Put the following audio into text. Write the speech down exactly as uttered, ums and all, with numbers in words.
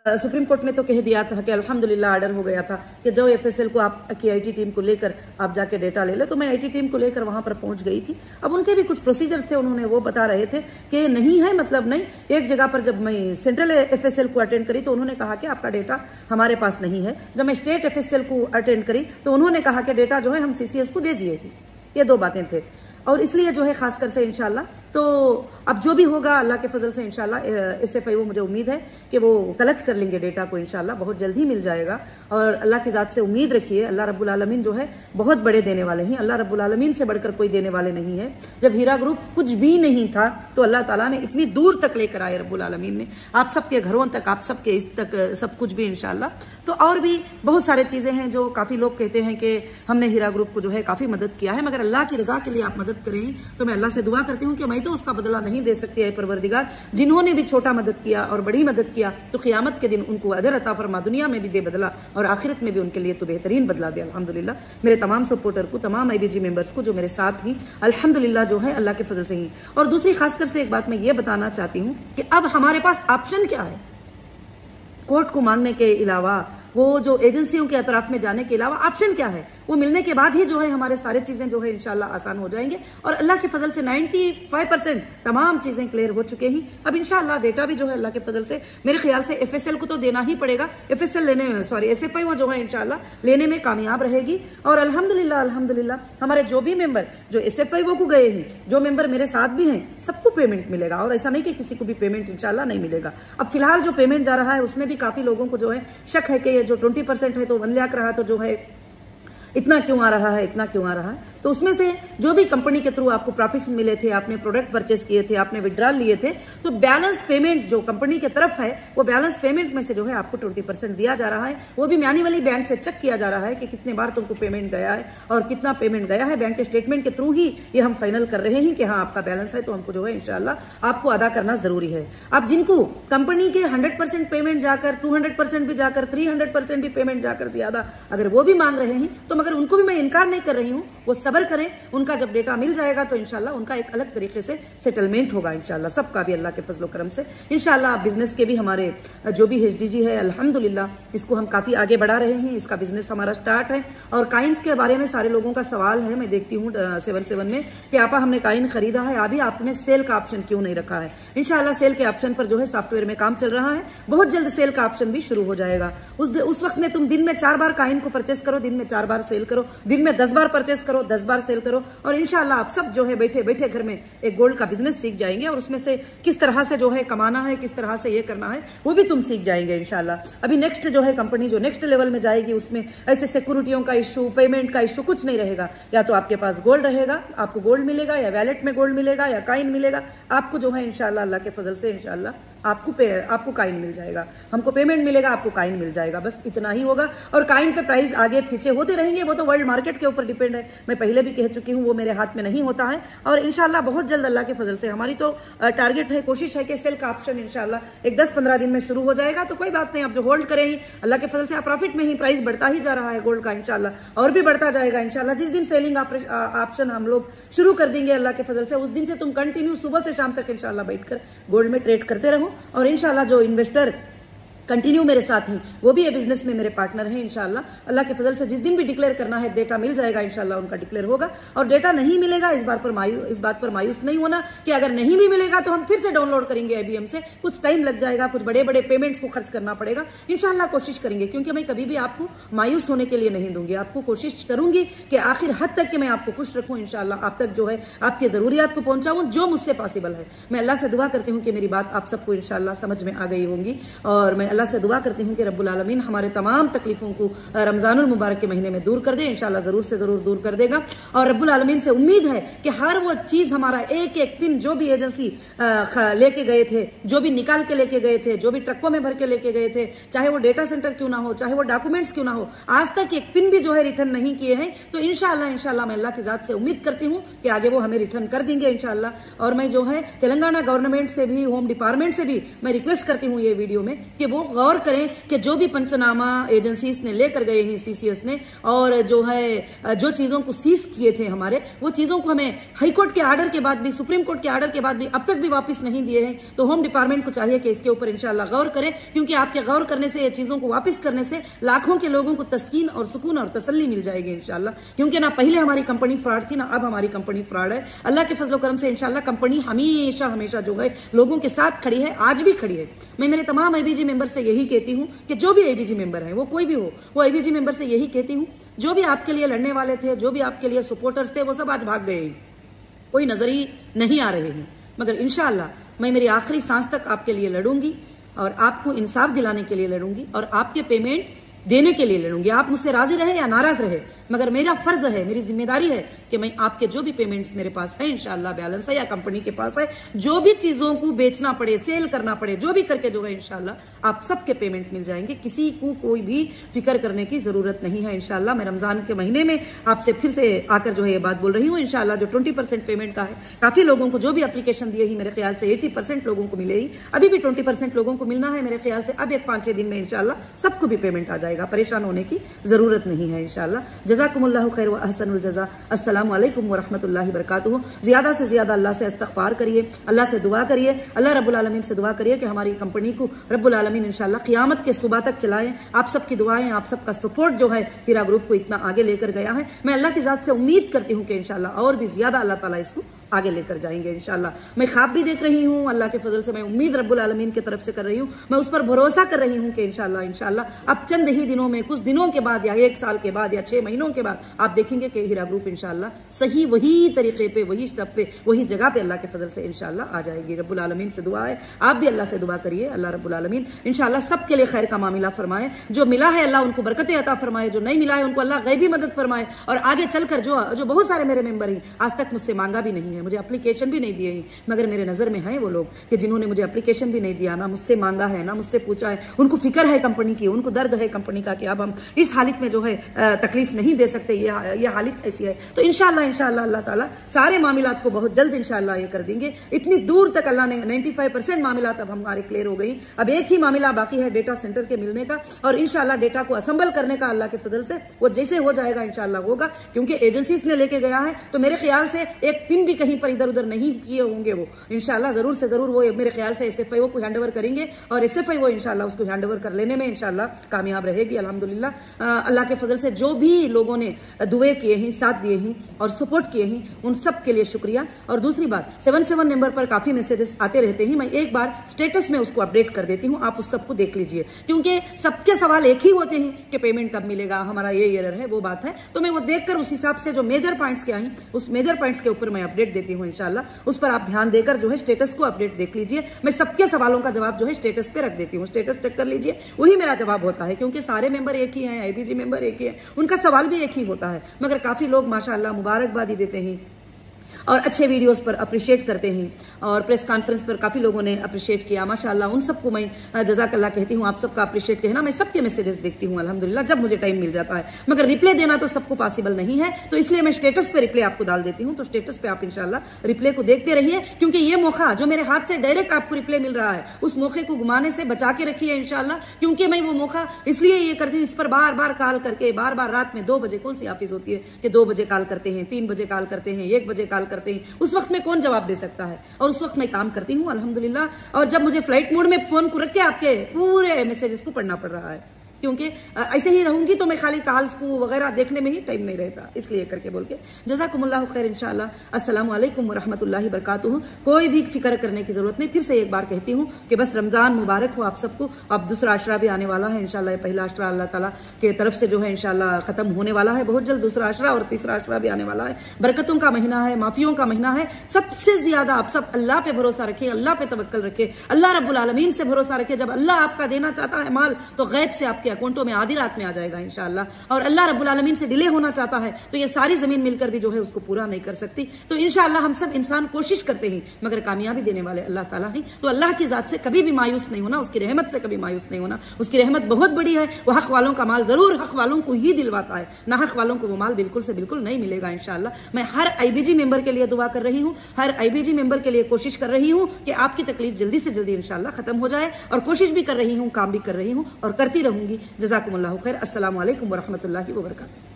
Supreme court ने तो कह दिया था कि अल्हम्दुलिल्लाह ऑर्डर हो गया था कि जो एफएसएल को आप की आईटी टीम को लेकर आप जाके डेटा ले लो। तो मैं आईटी टीम को लेकर वहां पर पहुंच गई थी। अब उनके भी कुछ प्रोसीजर्स थे, उन्होंने वो बता रहे थे कि नहीं है, मतलब नहीं। एक जगह पर जब मैं सेंट्रल एफएसएल को अटेंड करी तो उन्होंने कहा कि आपका डेटा हमारे पास नहीं है। जब मैं स्टेट एफएसएल को अटेंड करी तो उन्होंने कहा कि डेटा जो है हम सीसीएस को दे दिए। ये दो बातें थे और इसलिए जो है खासकर से इंशाल्लाह तो अब जो भी होगा अल्लाह के फजल से इंशाल्लाह एसएफआईओ मुझे उम्मीद है कि वो कलेक्ट कर लेंगे डेटा को, इंशाल्लाह बहुत जल्द ही मिल जाएगा। और अल्लाह की ज़ात से उम्मीद रखिए, अल्लाह रब्बुल आलमीन जो है बहुत बड़े देने वाले हैं। अल्लाह रब्बुल आलमीन से बढ़कर कोई देने वाले नहीं है। जब हीरा ग्रुप कुछ भी नहीं था तो अल्लाह ताला ने इतनी दूर तक लेकर आए रब्बुल आलमीन ने, आप सबके घरों तक, आप सबके इस तक सब कुछ भी इंशाल्लाह। तो और भी बहुत सारे चीज़ें हैं जो काफ़ी लोग कहते हैं कि हमने हीरा ग्रुप को जो है काफ़ी मदद किया है, मगर अल्लाह की रज़ा के लिए आप मदद करें तो मैं अल्लाह से दुआ करती हूँ कि मैं तो उसका बदला नहीं दे सकती है परवरदिगार। जिन्होंने भी छोटा मदद किया और बड़ी मदद किया तो क़यामत के दिन उनको अजर अता फरमा, दुनिया में भी दे बदला और आखिरत में भी उनके लिए तो बेहतरीन बदला दे अल्हम्दुलिल्लाह। मेरे तमाम सपोर्टर को, तमाम आईबीजी मेंबर्स को जो मेरे साथ ही अल्हम्दुलिल्लाह जो है अल्लाह के फजल से ही। और दूसरी खासकर से एक बात मैं ये बताना चाहती हूँ कि अब हमारे पास ऑप्शन क्या है, कोर्ट को मांगने के अलावा, वो जो एजेंसियों के अतराफ में जाने के अलावा ऑप्शन क्या है, वो मिलने के बाद ही जो है हमारे सारे चीजें जो है इंशाल्लाह आसान हो जाएंगे। और अल्लाह के फजल से पचानवे परसेंट तमाम चीजें क्लियर हो चुके हैं। अब इंशाल्लाह डेटा भी जो है अल्लाह के फजल से मेरे ख्याल से एफएसएल को तो देना ही पड़ेगा। एफएसएल लेने में सॉरी एसएफआईओ जो है इंशाल्लाह लेने में कामयाब रहेगी। और अल्हम्दुलिल्लाह अल्हम्दुलिल्लाह हमारे जो भी मेंबर जो एसएफआईओ को गए हैं, जो मेंबर मेरे साथ भी हैं, सबको पेमेंट मिलेगा। और ऐसा नहीं कि किसी को भी पेमेंट इंशाल्लाह नहीं मिलेगा। अब फिलहाल जो पेमेंट जा रहा है उसमें भी काफी लोगों को जो है शक है कि जो ट्वेंटी परसेंट है तो वन लाख रहा तो जो है इतना क्यों आ रहा है, इतना क्यों आ रहा है। तो उसमें से जो भी कंपनी के थ्रू आपको प्रॉफिट्स मिले थे, आपने प्रोडक्ट परचेस किए थे, आपने विड्रॉल लिए थे, तो बैलेंस पेमेंट जो कंपनी के तरफ है वो बैलेंस पेमेंट में से जो है आपको ट्वेंटी परसेंट दिया जा रहा है। वो भी मैन्युअली बैंक से चेक किया जा रहा है कि कितने बार तुमको पेमेंट गया है और कितना पेमेंट गया है। बैंक के स्टेटमेंट के थ्रू ही ये हम फाइनल कर रहे हैं कि हाँ आपका बैलेंस है, तो हमको जो है इंशाल्लाह आपको अदा करना जरूरी है। अब जिनको कंपनी के हंड्रेड परसेंट पेमेंट जाकर, टू हंड्रेड परसेंट भी जाकर, थ्री हंड्रेड परसेंट भी पेमेंट जाकर ज्यादा अगर वो भी मांग रहे हैं तो मगर उनको भी मैं इनकार नहीं कर रही हूं, वो सब्र करें। उनका जब डेटा मिल जाएगा तो इंशाल्लाह उनका एक अलग तरीके से सेटलमेंट होगा इंशाल्लाह, सबका भी अल्लाह के फजलो करम से इंशाल्लाह। बिजनेस के भी हमारे जो भी एचडीजी है अल्हम्दुलिल्लाह इसको हम काफी आगे बढ़ा रहे हैं। इसका बिजनेस हमारा स्टार्ट है। और काइंस के बारे में सारे लोगों का सवाल है, मैं देखती हूँ सेवन सेवन में कि आपा हमने काइन खरीदा है, अभी आपने सेल का ऑप्शन क्यों नहीं रखा है। इंशाल्लाह सेल के ऑप्शन पर जो है सॉफ्टवेयर में काम चल रहा है, बहुत जल्द सेल का ऑप्शन भी शुरू हो जाएगा। उस उस वक्त में तुम दिन में चार बार काइन को परचेस करो, दिन में चार बार सेल करो, दिन में दस बार परचेस करो, दस बार सेल करो। और इंशाल्लाह आप सब जो है बैठे बैठे घर में एक गोल्ड का बिजनेस सीख जाएंगे और उसमें से किस तरह से जो है कमाना है, किस तरह से ये करना है, वो भी तुम सीख जाएंगे इंशाल्लाह। अभी नेक्स्ट जो है कंपनी जो नेक्स्ट लेवल में जाएगी उसमें ऐसे सिक्योरिटियों का इशू, पेमेंट का इशू कुछ नहीं रहेगा। या तो आपके पास गोल्ड रहेगा, आपको गोल्ड मिलेगा, या वैलेट में गोल्ड मिलेगा, या काइन मिलेगा आपको जो है इंशाल्लाह अल्लाह के फजल से इंशाल्लाह आपको पे आपको काइन मिल जाएगा। हमको पेमेंट मिलेगा, आपको काइन मिल जाएगा, बस इतना ही होगा। और काइन पे प्राइस आगे पीछे होते रहेंगे, वो तो वर्ल्ड मार्केट के ऊपर डिपेंड है। मैं पहले भी कह चुकी हूँ, वो मेरे हाथ में नहीं होता है। और इंशाल्लाह बहुत जल्द अल्लाह के फजल से हमारी तो टारगेट है, कोशिश है कि सेल का ऑप्शन इंशाल्लाह एक दस पंद्रह दिन में शुरू हो जाएगा। तो कोई बात नहीं, आप जो होल्ड करें ही अल्लाह के फजल से आप प्रॉफिट में ही, प्राइस बढ़ता ही जा रहा है गोल्ड का इंशाल्लाह और भी बढ़ता जाएगा इंशाल्लाह। जिस दिन सेलिंग ऑप्शन हम लोग शुरू कर देंगे अल्लाह के फजल से, उस दिन से तुम कंटिन्यू सुबह से शाम तक इंशाल्लाह बैठकर गोल्ड में ट्रेड करते रहो। और इंशाल्लाह जो इन्वेस्टर कंटिन्यू मेरे साथ हैं वो भी ये बिजनेस में मेरे पार्टनर हैं इंशाल्लाह। अल्लाह के फजल से जिस दिन भी डिक्लेयर करना है डेटा मिल जाएगा इंशाल्लाह, उनका डिक्लेयर होगा। और डेटा नहीं मिलेगा इस बार पर मायूस इस बात पर मायूस नहीं होना कि अगर नहीं भी मिलेगा तो हम फिर से डाउनलोड करेंगे आईबीएम से, कुछ टाइम लग जाएगा, कुछ बड़े बड़े पेमेंट्स को खर्च करना पड़ेगा। इंशाल्लाह कोशिश करेंगे, क्योंकि मैं कभी भी आपको मायूस होने के लिए नहीं दूंगी। आपको कोशिश करूंगी कि आखिर हद तक कि मैं आपको खुश रखूं इंशाल्लाह, आप तक जो है आपकी जरूरियात को पहुंचाऊं जो मुझसे पॉसिबल है। मैं अल्लाह से दुआ करती हूँ कि मेरी बात आप सबको इंशाल्लाह समझ में आ गई होंगी। और मैं अल्लाह से दुआ करती हूँ कि रब्बुल आलमीन हमारे तमाम तकलीफों को रमजानुल मुबारक के महीने में दूर कर दे, इंशाल्लाह जरूर से जरूर दूर कर देगा। और रब्बुल आलमीन से उम्मीद है कि हर वो चीज हमारा एक एक पिन जो भी एजेंसी लेके गए थे, जो भी निकाल के लेके गए थे, जो भी ट्रकों में भर के लेके गए थे, चाहे वो डेटा सेंटर क्यों ना हो, चाहे वो डॉक्यूमेंट्स क्यों ना हो, आज तक एक पिन भी जो है रिटर्न नहीं किए हैं। तो इंशाल्लाह इंशाल्लाह मैं अल्लाह की जात से उम्मीद करती हूँ कि आगे वो हमें रिटर्न कर देंगे इंशाल्लाह। और मैं जो है तेलंगाना गवर्नमेंट से भी, होम डिपार्टमेंट से भी मैं रिक्वेस्ट करती हूँ ये वीडियो में कि वो गौर करें कि जो भी पंचनामा एजेंसीज ने लेकर गए हैं, सीसीएस ने, और जो है जो चीजों को सीज किए थे हमारे, वो चीजों को हमें हाईकोर्ट के आर्डर के बाद भी, सुप्रीम कोर्ट के आर्डर के बाद भी अब तक भी वापस नहीं दिए हैं। तो होम डिपार्टमेंट को चाहिए कि इसके ऊपर इंशाल्लाह गौर करें, क्योंकि आपके गौर करने से, ये चीजों को वापस करने से लाखों के लोगों को तस्कीन और सुकून और तसल्ली मिल जाएगी इंशाल्लाह। क्योंकि ना पहले हमारी कंपनी फ्रॉड थी, ना अब हमारी कंपनी फ्रॉड है। अल्लाह के फजल करम से इंशाल्लाह कंपनी हमेशा हमेशा जो है लोगों के साथ खड़ी है, आज भी खड़ी है। मैं मेरे तमाम एबीजी मेंबर से यही कहती हूं कि जो भी एबीजी मेंबर है, वो कोई भी हो, वो एबीजी मेंबर से यही कहती हूं, जो भी आपके लिए लड़ने वाले थे, जो भी आपके लिए सपोर्टर्स थे, वो सब आज भाग गए हैं, कोई नजर ही नहीं आ रहे हैं। मगर इंशाल्लाह मैं मेरी आखिरी सांस तक आपके लिए लड़ूंगी और आपको इंसाफ दिलाने के लिए लड़ूंगी और आपके पेमेंट देने के लिए लड़ूंगी। आप मुझसे राजी रहे या नाराज रहे, मगर मेरा फर्ज है, मेरी जिम्मेदारी है कि मैं आपके जो भी पेमेंट्स मेरे पास है, इंशाल्लाह बैलेंस है या कंपनी के पास है, जो भी चीजों को बेचना पड़े, सेल करना पड़े, जो भी करके जो है इंशाल्लाह आप सबके पेमेंट मिल जाएंगे। किसी को कोई भी फिक्र करने की जरूरत नहीं है। इंशाल्लाह मैं रमजान के महीने में आपसे फिर से आकर जो है ये बात बोल रही हूँ। इंशाल्लाह जो ट्वेंटी परसेंट पेमेंट का है, काफी लोगों को जो भी एप्लीकेशन दिए ही, मेरे ख्याल से एटी परसेंट लोगों को मिले ही, अभी भी ट्वेंटी परसेंट लोगों को मिलना है। मेरे ख्याल से अब एक पांच छह दिन में इंशाल्लाह सबको भी पेमेंट आ जाएगा, परेशान होने की जरूरत नहीं है इंशाल्लाह। जज़ाकुमुल्लाहु खैर व अहसनुल जज़ा। अस्सलामु अलैकुम व रहमतुल्लाहि व बरकातुहू। ज्यादा से ज्यादा अल्लाह से इस्तग़फ़ार करिए, अल्लाह से दुआ करिए, अल्लाह रब्बुल आलमीन से दुआ करिए कि हमारी कंपनी को रब्बुल आलमीन इंशाल्लाह क़यामत के सुबह तक चलाए। आप सबकी दुआएं, आप सबका सपोर्ट जो है हीरा ग्रुप को इतना आगे लेकर गया है। मैं अल्लाह की ज़ात से उम्मीद करती हूँ कि इंशाल्लाह और भी ज्यादा अल्लाह ताला इसको आगे लेकर जाएंगे इंशाल्लाह। मैं ख्वाब भी देख रही हूँ, अल्लाह के फजल से मैं उम्मीद रब्बुल आलमीन की तरफ से कर रही हूँ। मैं उस पर भरोसा कर रही हूँ कि इंशाल्लाह इंशाल्लाह अब चंद ही दिनों में, कुछ दिनों के बाद या एक साल के बाद या छह महीनों के बाद आप देखेंगे कि हीरा ग्रुप इंशाल्लाह सही वही तरीके पे, वही स्टेप पे, वही जगह पे अल्लाह के फजल से इंशाल्लाह आ जाएगी। रब्बुल आलमीन से दुआ है, आप भी अल्लाह से दुआ करिए, अल्लाह रब्बुल आलमीन इंशाल्लाह सबके लिए खैर का मामला फरमाए। जो मिला है अल्लाह उनको बरकतें अता फरमाए, जो नहीं मिला है उनको अल्लाह गैबी मदद फरमाए। और आगे चलकर जो जो बहुत सारे मेरे मेंबर हैं, आज तक मुझसे मांगा भी नहीं है, मुझे एप्लीकेशन भी नहीं दिए ही, मगर मेरे नजर में हैं वो लोग कि जिन्होंने मुझे एप्लीकेशन भी नहीं दिया, ना मुझसे मांगा है, ना मुझसे पूछा है। उनको फिक्र है कंपनी की, उनको दर्द है कंपनी का कि अब हम इस हालत में जो है तकलीफ नहीं दे सकते, ये ये हालत ऐसी है। तो इंशाल्लाह इंशाल्लाह अल्लाह ताला सारे मामलात को बहुत जल्द इंशाल्लाह ये कर देंगे। इतनी दूर तक अल्लाह ने पचानवे परसेंट मामलात अब हमारे क्लियर हो गई। अब एक ही मामला बाकी है डेटा सेंटर के मिलने का, और इंशाल्लाह डेटा को असेंबल करने का अल्लाह के फजल से वो जैसे हो जाएगा इंशाल्लाह होगा। क्योंकि एजेंसीज ने लेके गया है, तो मेरे ख्याल से एक पिन भी कहीं पर इधर उधर नहीं किए होंगे वो। इंशाल्लाह जरूर से जरूर वो मेरे ख्याल से एसएफआईओ को हैंडओवर करेंगे, और एसएफआईओ इंशाल्लाह उसको हैंडओवर कर लेने में इंशाल्लाह कामयाब रहेगी अल्हम्दुलिल्लाह। अल्लाह के फजल से जो भी लोगों ने दुए किए हैं, साथ दिए हैं और सपोर्ट किए हैं, उन सब के लिए शुक्रिया। और दूसरी बात, सेवन सेवन नंबर पर काफी मैसेजेस आते रहते हैं, मैं एक बार स्टेटस में उसको अपडेट कर देती हूँ, आप उस सबको देख लीजिए। क्योंकि सबके सवाल एक ही होते हैं कि पेमेंट कब मिलेगा, हमारा ये एरर है, वो बात है। तो मैं वो देखकर उस हिसाब से जो मेजर पॉइंट्स क्या हैं, उस मेजर पॉइंट्स के ऊपर मैं अपडेट देती हूँ इंशाल्लाह। उस पर आप ध्यान देकर जो है स्टेटस को अपडेट देख लीजिए। मैं सबके सवालों का जवाब जो है स्टेटस पे रख देती हूँ, स्टेटस चेक कर लीजिए, वही मेरा जवाब होता है। क्योंकि सारे मेंबर एक ही हैं, आईबीजी मेंबर एक ही है, उनका सवाल भी एक ही होता है। मगर काफी लोग माशाअल्लाह मुबारकबादी देते हैं और अच्छे वीडियोस पर अप्रिशिएट करते हैं, और प्रेस कॉन्फ्रेंस पर काफी लोगों ने अप्रिशिएट किया माशाअल्लाह। उन सबको मैं जज़ाकल्लाह कहती हूँ, आप सबका अप्रिशिएट कहना। मैं सबके मैसेजेस देखती हूँ अल्हम्दुलिल्लाह, जब मुझे टाइम मिल जाता है, मगर रिप्लाई देना तो सबको पॉसिबल नहीं है, तो इसलिए मैं स्टेटस पे रिप्लाई आपको डाल देती हूँ। तो स्टेटस पे आप इंशाल्लाह रिप्लाई को देखते रहिए, क्योंकि ये मौका जो मेरे हाथ से डायरेक्ट आपको रिप्लाई मिल रहा है, उस मौके को घुमाने से बचा के रखिए इंशाल्लाह। क्योंकि मैं वो मौका इसलिए ये करती हूँ, इस पर बार बार कॉल करके, बार बार रात में दो बजे, कौन सी ऑफिस होती है कि दो बजे कॉल करते हैं, तीन बजे कॉल करते हैं, एक बजे कॉल करते हैं, उस वक्त में कौन जवाब दे सकता है। और उस वक्त मैं काम करती हूँ अल्हम्दुलिल्लाह। और जब मुझे फ्लाइट मोड में फोन को रख के आपके पूरे मैसेजेस को पढ़ना पड़ रहा है, क्योंकि ऐसे ही रहूंगी तो मैं खाली कॉल्स को वगैरह देखने में ही टाइम नहीं रहता, इसलिए करके बोल के जज़ाकुमुल्लाहु खैर इंशाल्लाह। अस्सलामु अलैकुम व रहमतुल्लाहि व बरकातुहू। कोई भी फिक्र करने की जरूरत नहीं। फिर से एक बार कहती हूँ कि बस रमजान मुबारक हो आप सबको। अब दूसरा अशरा भी आने वाला है इंशाल्लाह। पहला अशरा अल्लाह ताला के तरफ से जो है इंशाल्लाह खत्म होने वाला है बहुत जल्द, दूसरा अशरा और तीसरा अशरा भी आने वाला है। बरकतों का महीना है, माफियों का महीना है। सबसे ज्यादा आप सब अल्लाह पे भरोसा रखे, अल्लाह पे तवक्कल रखे, अल्लाह रब्बुल आलमीन से भरोसा रखे। जब अल्लाह आपका देना चाहता है माल, तो गैब से आपके अकाउंटों में आधी रात में आ जाएगा इंशाअल्लाह। और अल्लाह रब्बुल आलमीन से डिले होना चाहता है तो ये सारी जमीन मिलकर भी जो है उसको पूरा नहीं कर सकती। तो इंशाअल्लाह हम सब इंसान कोशिश करते हैं मगर कामयाबी देने वाले अल्लाह ताला हैं। तो अल्लाह की जात से कभी भी मायूस नहीं होना, उसकी रहमत से कभी मायूस नहीं होना। उसकी रहमत बहुत बड़ी है, वो हक वालों का माल जरूर हक वालों को ही दिलवाता है, ना हक वालों को वो माल बिल्कुल से बिल्कुल नहीं मिलेगा इंशाअल्लाह। मैं हर आईबीजी मेंबर के लिए दुआ कर रही हूँ, हर आईबीजी मेंबर के लिए कोशिश कर रही हूँ कि आपकी तकलीफ जल्दी से जल्दी इंशाअल्लाह खत्म हो जाए, और कोशिश भी कर रही हूँ, काम भी कर रही हूँ और करती रहूंगी। जज़ाकुमुल्लाहु खैर। अस्सलामु अलैकुम व रहमतुल्लाहि व बरकातुहू।